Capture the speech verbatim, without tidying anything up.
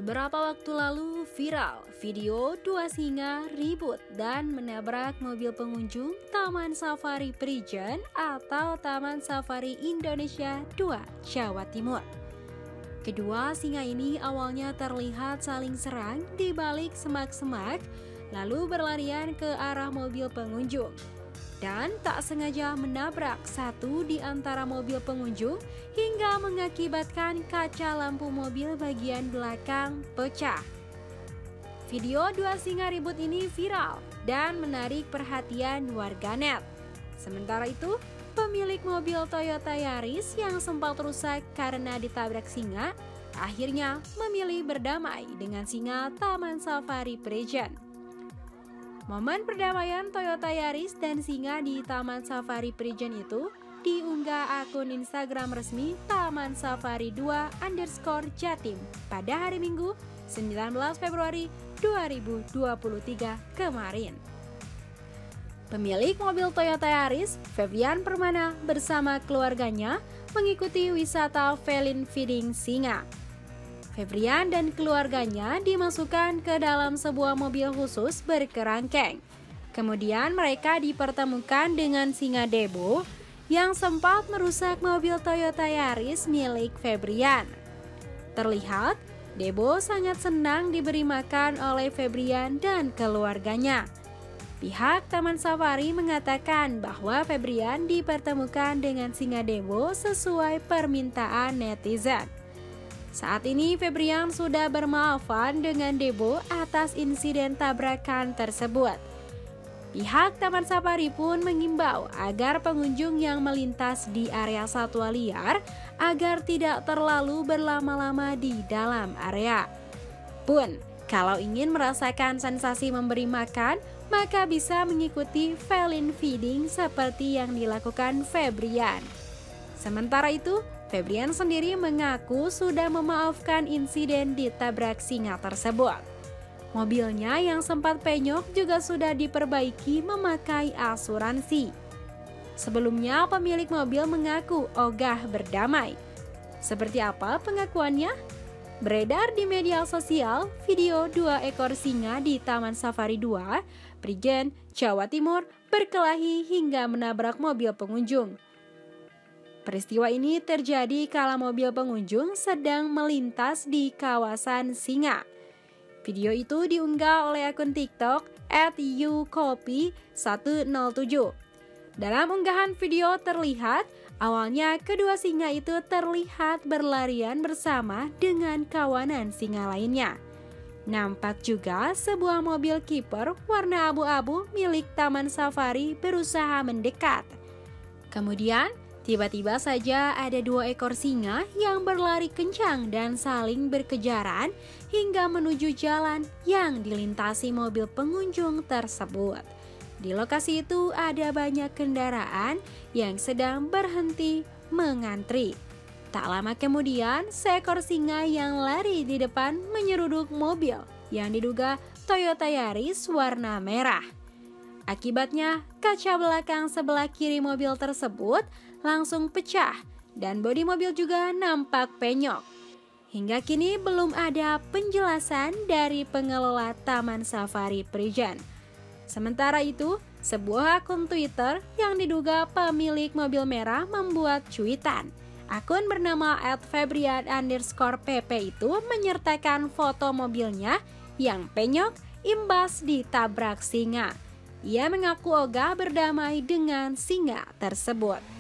Beberapa waktu lalu viral video dua singa ribut dan menabrak mobil pengunjung Taman Safari Prigen atau Taman Safari Indonesia dua, Jawa Timur. Kedua singa ini awalnya terlihat saling serang di balik semak-semak, lalu berlarian ke arah mobil pengunjung dan tak sengaja menabrak satu di antara mobil pengunjung hingga mengakibatkan kaca lampu mobil bagian belakang pecah. Video dua singa ribut ini viral dan menarik perhatian warganet. Sementara itu, pemilik mobil Toyota Yaris yang sempat rusak karena ditabrak singa akhirnya memilih berdamai dengan singa Taman Safari Prigen. Momen perdamaian Toyota Yaris dan singa di Taman Safari Prigen itu diunggah akun Instagram resmi Taman Safari dua underscore Jatim pada hari Minggu sembilan belas Februari dua ribu dua puluh tiga kemarin. Pemilik mobil Toyota Yaris, Febrian Permana, bersama keluarganya mengikuti wisata feline feeding singa. Febrian dan keluarganya dimasukkan ke dalam sebuah mobil khusus berkerangkeng. Kemudian mereka dipertemukan dengan singa Debo yang sempat merusak mobil Toyota Yaris milik Febrian. Terlihat, Debo sangat senang diberi makan oleh Febrian dan keluarganya. Pihak Taman Safari mengatakan bahwa Febrian dipertemukan dengan singa Debo sesuai permintaan netizen. Saat ini Febrian sudah bermaafan dengan Debo atas insiden tabrakan tersebut. Pihak Taman Safari pun mengimbau agar pengunjung yang melintas di area satwa liar agar tidak terlalu berlama-lama di dalam area. Pun, kalau ingin merasakan sensasi memberi makan, maka bisa mengikuti feline feeding seperti yang dilakukan Febrian. Sementara itu, Febrian sendiri mengaku sudah memaafkan insiden ditabrak singa tersebut. Mobilnya yang sempat penyok juga sudah diperbaiki memakai asuransi. Sebelumnya pemilik mobil mengaku ogah berdamai. Seperti apa pengakuannya? Beredar di media sosial video dua ekor singa di Taman Safari dua, Prigen, Jawa Timur berkelahi hingga menabrak mobil pengunjung. Peristiwa ini terjadi kala mobil pengunjung sedang melintas di kawasan Singa. Video itu diunggah oleh akun TikTok at u copy satu nol tujuh. Dalam unggahan video terlihat, awalnya kedua singa itu terlihat berlarian bersama dengan kawanan singa lainnya. Nampak juga sebuah mobil keeper warna abu-abu milik Taman Safari berusaha mendekat. Kemudian, tiba-tiba saja ada dua ekor singa yang berlari kencang dan saling berkejaran hingga menuju jalan yang dilintasi mobil pengunjung tersebut. Di lokasi itu ada banyak kendaraan yang sedang berhenti mengantri. Tak lama kemudian, seekor singa yang lari di depan menyeruduk mobil yang diduga Toyota Yaris warna merah. Akibatnya, kaca belakang sebelah kiri mobil tersebut langsung pecah dan bodi mobil juga nampak penyok. Hingga kini belum ada penjelasan dari pengelola Taman Safari Prigen. Sementara itu, sebuah akun Twitter yang diduga pemilik mobil merah membuat cuitan. Akun bernama at febrian underscore pp itu menyertakan foto mobilnya yang penyok imbas ditabrak singa. Ia mengaku ogah berdamai dengan singa tersebut.